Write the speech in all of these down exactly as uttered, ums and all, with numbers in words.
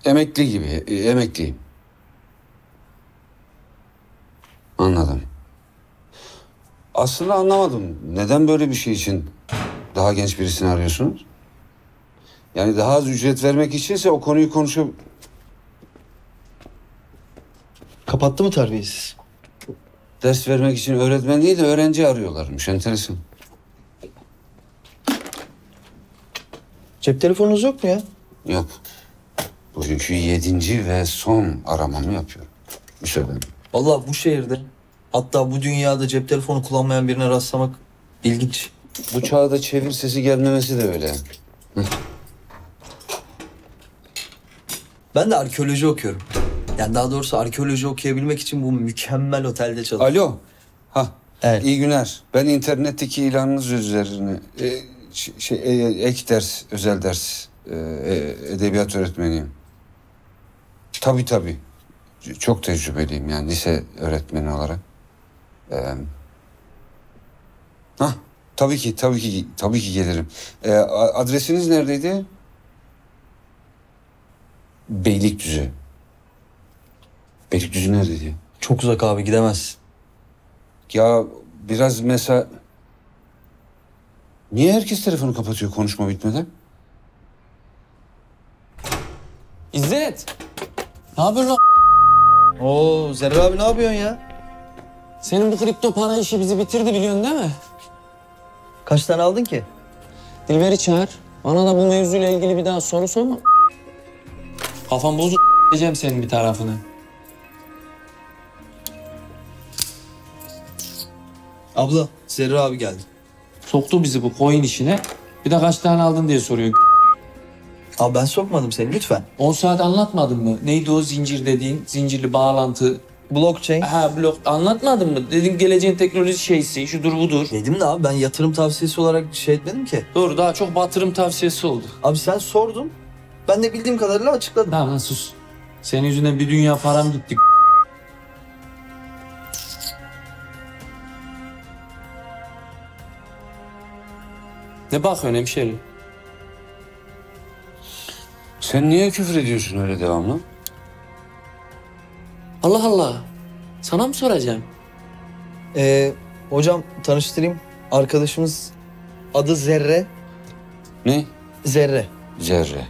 Emekli gibi, e, emekliyim. Anladım. Aslında anlamadım. Neden böyle bir şey için daha genç birisini arıyorsunuz? Yani daha az ücret vermek içinse o konuyu konuşup... Kapattı mı terbiyesiz? Ders vermek için öğretmen değil de öğrenci arıyorlarmış. Enteresan. Cep telefonunuz yok mu ya? Yok. Bugünkü yedinci ve son aramamı yapıyorum. Müsaaden. Vallahi bu şehirde, hatta bu dünyada cep telefonu kullanmayan birine rastlamak ilginç. Bu çağda çevir sesi gelmemesi de öyle. Hı. Ben de arkeoloji okuyorum. Yani daha doğrusu arkeoloji okuyabilmek için bu mükemmel otelde çalışıyorum. Alo. Ha. Evet. İyi günler. Ben internetteki ilanınız üzerine e, şey, şey e, ek ders, özel ders, e, e, edebiyat öğretmeniyim. Tabii tabii. Çok tecrübeliyim yani lise öğretmeni olarak. Ee, ha, tabii ki, tabii ki, tabii ki gelirim. Ee, adresiniz neredeydi? Beylikdüzü. Beylikdüzü neredeydi? Çok uzak abi, gidemezsin. Ya biraz mesela... Niye herkes telefonu kapatıyor konuşma bitmeden? İzzet! Ne yapıyorsun lan? Oo Zerre abi, ne yapıyorsun ya? Senin bu kripto para işi bizi bitirdi biliyorsun değil mi? Kaç tane aldın ki? Dilber'i çağır. Bana da bu mevzuyla ilgili bir daha soru sorma. Kafam bozuk diyeceğim senin bir tarafını. Abla, Zerre abi geldi. Soktu bizi bu coin işine. Bir de kaç tane aldın diye soruyor. Abi ben sokmadım seni, lütfen. on saat anlatmadın mı? Neydi o zincir dediğin? Zincirli bağlantı. Blockchain. Ha blok anlatmadın mı? Dedin geleceğin teknoloji şeysi, şudur budur. Dedim de abi, ben yatırım tavsiyesi olarak şey etmedim ki. Doğru, daha çok batırım tavsiyesi oldu. Abi sen sordun. Ben de bildiğim kadarıyla açıkladım. Tamam lan sus. Senin yüzünden bir dünya param gitti. Ne bakıyorsun hemşerim? Sen niye küfür ediyorsun öyle devamlı? Allah Allah. Sana mı soracağım? Ee, hocam tanıştırayım. Arkadaşımız adı Zerre. Ne? Zerre. Zerre.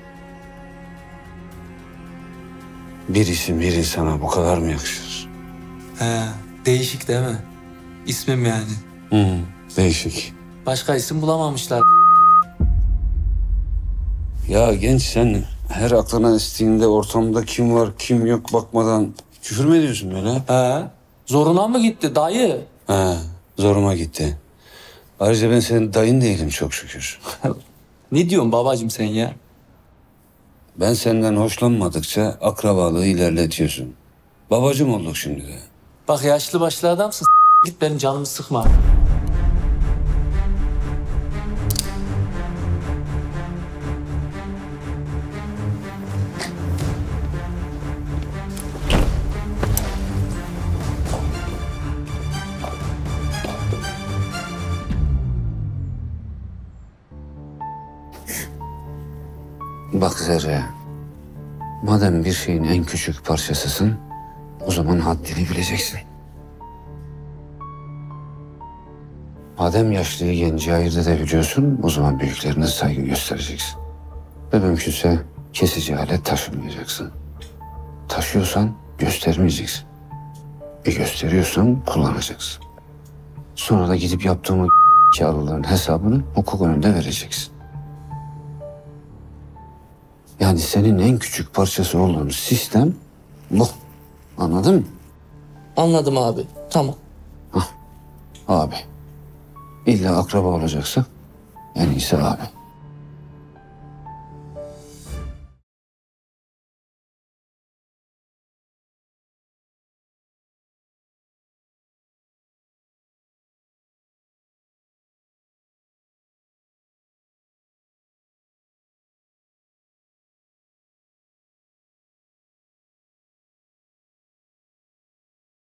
Bir isim bir insana bu kadar mı yakışır? He, değişik değil mi? İsmim yani. Hı, değişik. Başka isim bulamamışlar. Ya genç sen her aklına estiğinde ortamda kim var kim yok bakmadan küfür mü ediyorsun böyle? He, zoruna mı gitti dayı? He, zoruma gitti. Ayrıca ben senin dayın değilim çok şükür. Ne diyorsun babacığım sen ya? Ben senden hoşlanmadıkça akrabalığı ilerletiyorsun. Babacım olduk şimdi de. Bak yaşlı başlı adamsın. Git benim canımı sıkma. Bak Zerre, madem bir şeyin en küçük parçasısın, o zaman haddini bileceksin. Madem yaşlıyı genci ayırt edebiliyorsun, o zaman büyüklerine saygı göstereceksin. Ve mümkünse kesici alet taşımayacaksın. Taşıyorsan göstermeyeceksin. E gösteriyorsan kullanacaksın. Sonra da gidip yaptığın o kârlılığın hesabını hukuk önünde vereceksin. Yani senin en küçük parçası olduğun sistem bu. Anladın mı? Anladım abi. Tamam. Abi. İlla akraba olacaksa en iyisi abi.